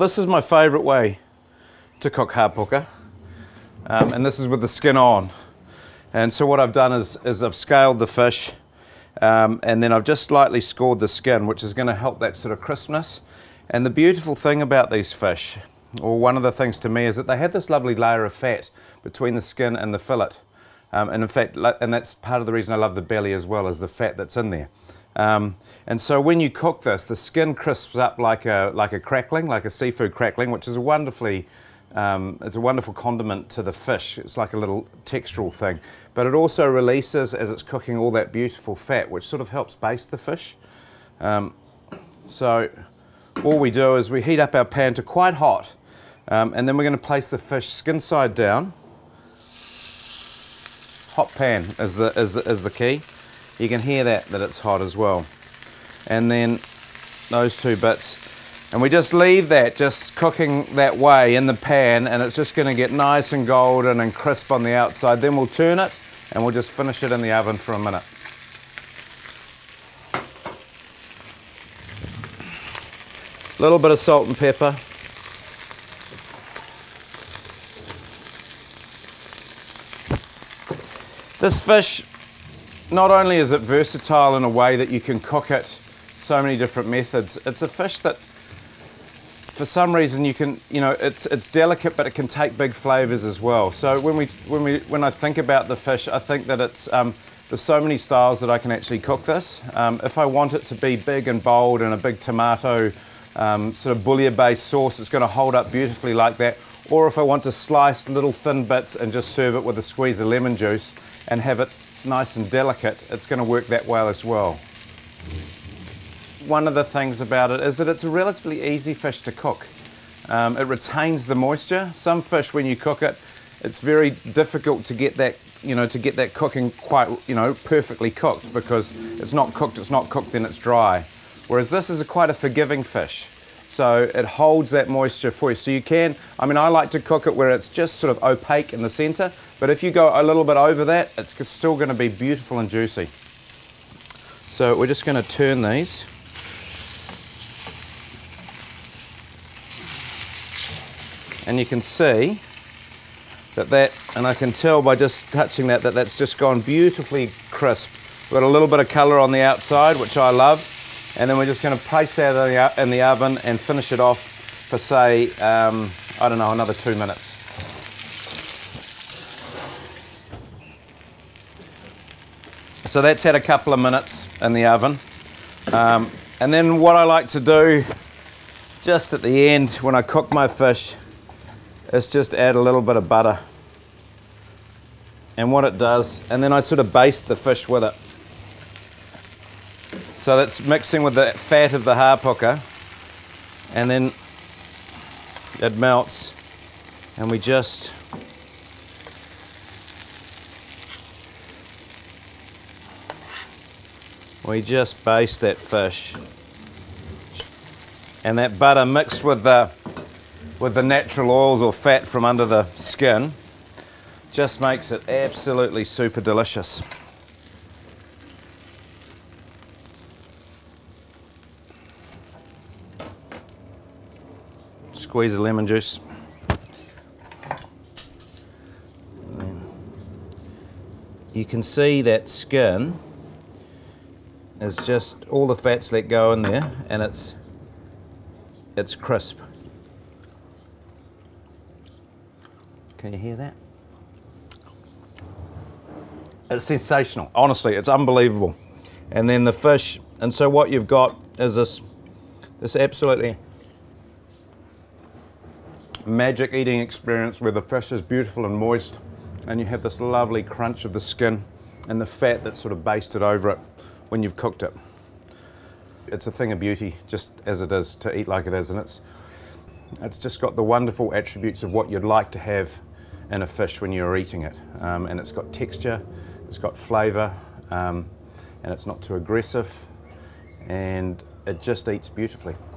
This is my favourite way to cook hapuku, and this is with the skin on. And so what I've done is I've scaled the fish, and then I've just slightly scored the skin, which is going to help that sort of crispness. And the beautiful thing about these fish, or one of the things to me, is that they have this lovely layer of fat between the skin and the fillet. And in fact, and that's part of the reason I love the belly as well, is the fat that's in there. And so when you cook this, the skin crisps up like a crackling, like a seafood crackling, which is it's a wonderful condiment to the fish. It's like a little textural thing. But it also releases, as it's cooking, all that beautiful fat, which sort of helps baste the fish. So all we do is we heat up our pan to quite hot, and then we're going to place the fish skin side down. Hot pan is the key. You can hear that it's hot as well. And then those two bits. And we just leave that just cooking that way in the pan, and it's just going to get nice and golden and crisp on the outside. Then we'll turn it and we'll just finish it in the oven for a minute. A little bit of salt and pepper. This fish, not only is it versatile in a way that you can cook it so many different methods, it's a fish that for some reason you can, it's delicate, but it can take big flavors as well. So when I think about the fish, I think that there's so many styles that I can actually cook this. If I want it to be big and bold and a big tomato sort of bouillon-based sauce, it's going to hold up beautifully like that. Or if I want to slice little thin bits and just serve it with a squeeze of lemon juice and have it nice and delicate, it's going to work that well as well. One of the things about it is that it's a relatively easy fish to cook. It retains the moisture. Some fish, when you cook it, it's very difficult to get that, cooking quite, perfectly cooked, because it's not cooked, then it's dry. Whereas this is quite a forgiving fish. So it holds that moisture for you. So you can, I like to cook it where it's just sort of opaque in the center, but if you go a little bit over that, it's still going to be beautiful and juicy. So we're just going to turn these. And you can see and I can tell by just touching that's just gone beautifully crisp. We've got a little bit of color on the outside, which I love. And then we're just going to place that in the oven and finish it off for, say, another 2 minutes. So that's had a couple of minutes in the oven. And then what I like to do just at the end when I cook my fish is just add a little bit of butter. And what it does, and then I sort of baste the fish with it. So that's mixing with the fat of the hapuku, and then it melts, and we just baste that fish, and that butter mixed with the natural oils or fat from under the skin just makes it absolutely super delicious. Squeeze of lemon juice. And then you can see that skin is just all the fat's let go in there, and it's crisp. Can you hear that? It's sensational. Honestly, it's unbelievable. And then the fish, and so what you've got is this absolutely magic eating experience where the fish is beautiful and moist, and you have this lovely crunch of the skin and the fat that's sort of basted over it when you've cooked it. It's a thing of beauty, just as it is, to eat like it is, and it's just got the wonderful attributes of what you'd like to have in a fish when you're eating it. And it's got texture, it's got flavour, and it's not too aggressive, and it just eats beautifully.